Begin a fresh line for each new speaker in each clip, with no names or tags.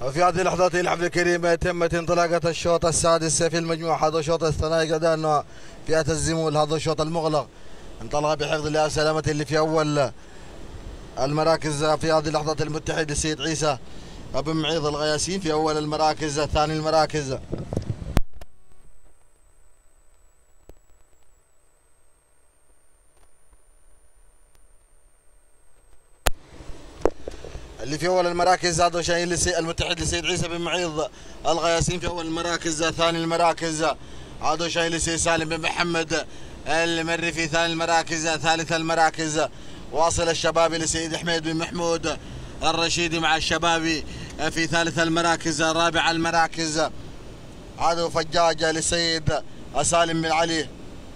في هذه اللحظات الحفل الكريم تمت انطلاقة الشوط السادس في المجموعة. هذا الشوط الثاني قدرنا فئة الزمول. هذا الشوط المغلق انطلق بحفظ الله سلامة اللي في أول المراكز. في هذه اللحظات المتحد السيد عيسى بن معيض الغياسين في أول المراكز. ثاني المراكز اللي في اول المراكز هذا شايل المتحد لسيد عيسى بن معيض الغياسين في اول المراكز. ثاني المراكز هذا شايل لسيد سالم بن محمد المري في ثاني المراكز. ثالث المراكز واصل الشبابي لسيد حميد بن محمود الرشيدي مع الشبابي في ثالث المراكز. رابع المراكز هذا فجاجة لسيد سالم بن علي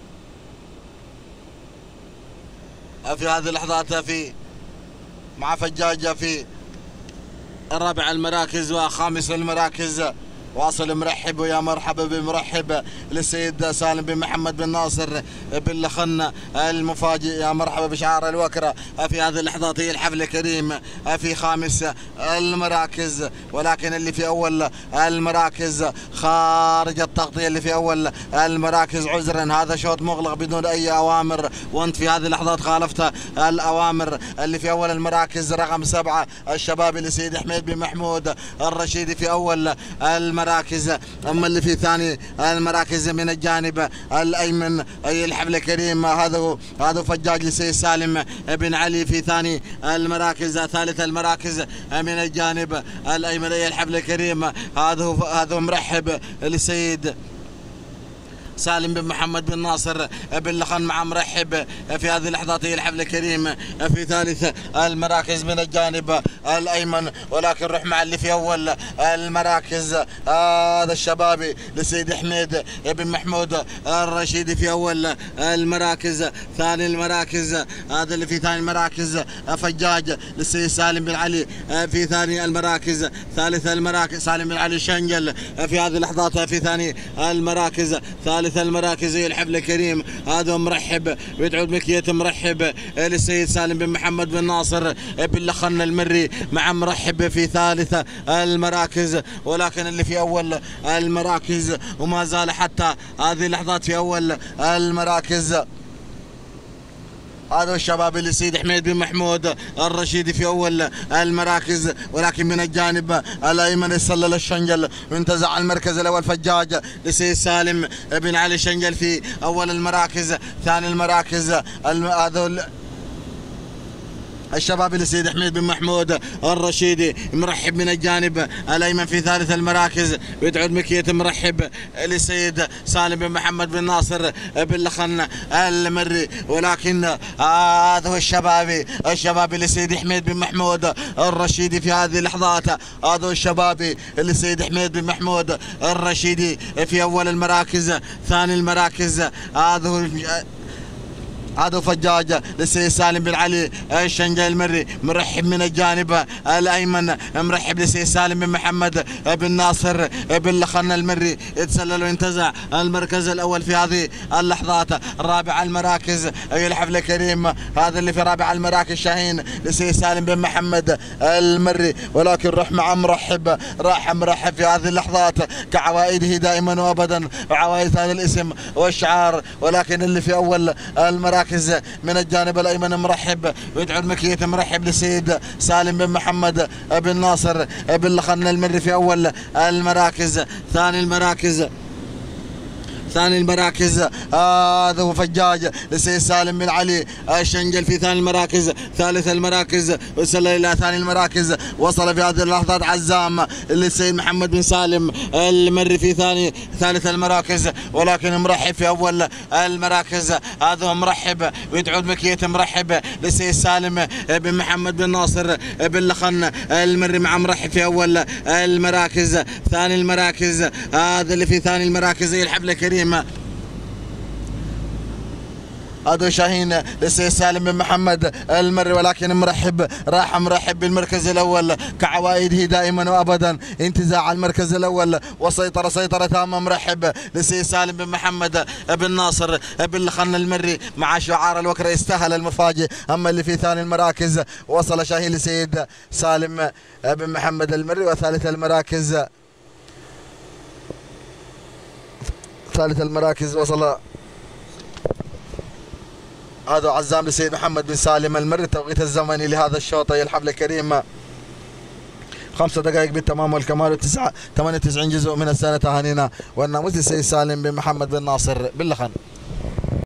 في هذه اللحظات في مع فجاجة في الرابع المراكز. وخامس المراكز واصل مرحب ويا مرحبا بمرحب للسيد سالم بن محمد بن ناصر بن لخن المفاجئ. يا مرحبا بشعار الوكرة في هذه اللحظات. هي الحفل الكريم في خامس المراكز، ولكن اللي في اول المراكز خارج التغطية. اللي في اول المراكز عذرا هذا شوط مغلق بدون اي اوامر، وانت في هذه اللحظات خالفت الاوامر. اللي في اول المراكز رقم 7 الشبابي لسيد حميد بن محمود الرشيدي في اول المراكز. اما اللي في ثاني المراكز من الجانب الايمن اي الحفل الكريم هذا فجاج لسيد سالم بن علي في ثاني المراكز. ثالث المراكز من الجانب الايمن اي الحفل الكريم هذا مرحب لسيد سالم بن محمد بن ناصر بن لخن مع مرحب في هذه اللحظات. هي الحفل الكريم في ثالث المراكز من الجانب الايمن، ولكن روح مع اللي في اول المراكز. هذا الشبابي لسيد حميد بن محمود الرشيدي في اول المراكز. ثاني المراكز هذا اللي في ثاني المراكز فجاج للسيد سالم بن علي في ثاني المراكز. ثالث المراكز سالم بن علي شنجل في هذه اللحظات في ثاني المراكز. ثالث المراكز هي الحفل الكريم هذا مرحب ويدعو مكية مرحب للسيد سالم بن محمد بن ناصر بن لخن المري مع مرحب في ثالث المراكز، ولكن اللي في اول المراكز وما زال حتى هذه اللحظات في اول المراكز هذا الشباب اللي سيد حميد بن محمود الرشيدي في اول المراكز، ولكن من الجانب الايمن يسلل الشنجل وانتزع المركز الاول فجاج لسيد سالم بن علي شنجل في اول المراكز. ثاني المراكز هذا الشباب لسيد حميد بن محمود الرشيدي مرحب من الجانب الايمن في ثالث المراكز، ويدعو مكية مرحب لسيد سالم بن محمد بن ناصر بن لخن المري، ولكن هذا هو الشبابي لسيد حميد بن محمود الرشيدي في هذه اللحظات. هذا هو الشبابي لسيد حميد بن محمود الرشيدي في اول المراكز. ثاني المراكز هذا فجاجة للسيد سالم بن علي الشنجل المري مرحب من الجانب الايمن مرحب للسيد سالم بن محمد بن ناصر بن لخن المري يتسلل وينتزع المركز الاول في هذه اللحظات. رابع المراكز اي الحفل الكريم هذا اللي في رابع المراكز شاهين للسيد سالم بن محمد المري، ولكن روح مع مرحب في هذه اللحظات كعوائده دائما وابدا وعوائد هذا الاسم والشعار، ولكن اللي في اول المراكز من الجانب الايمن مرحب ويدعو المكية مرحب لسيد سالم بن محمد بن ناصر بن لخن المري في اول المراكز. ثاني المراكز هذا هو فجاج لسيد سالم بن علي الشنجل في ثاني المراكز. ثالث المراكز وصل الى ثاني المراكز. وصل في هذه اللحظات عزام للسيد محمد بن سالم المري في ثالث المراكز، ولكن مرحب في اول المراكز. هذا هو مرحب ويدعو مكية مرحب للسيد سالم بن محمد بن ناصر بن لخن المري مع مرحب في اول المراكز. ثاني المراكز هذا اللي في ثاني المراكز هي الحفل الكريم ادو شاهين للسيد سالم بن محمد المري، ولكن مرحب بالمركز الاول كعوائده دائما وابدا، انتزاع المركز الاول سيطره تامه. مرحب للسيد سالم بن محمد بن ناصر بن خن المري مع شعار الوكره، يستاهل المفاجئ. اما اللي في ثاني المراكز وصل شاهين لسيد سالم بن محمد المري، وثالث المراكز وصل هذا عزام لسيد محمد بن سالم المري. التوقيت الزمني لهذا الشوط يا الحفل الكريم 5 دقائق بالتمام والكمال، 98 جزء من السنة. تهانينا والناموس للسيد سالم بن محمد بن ناصر باللخن.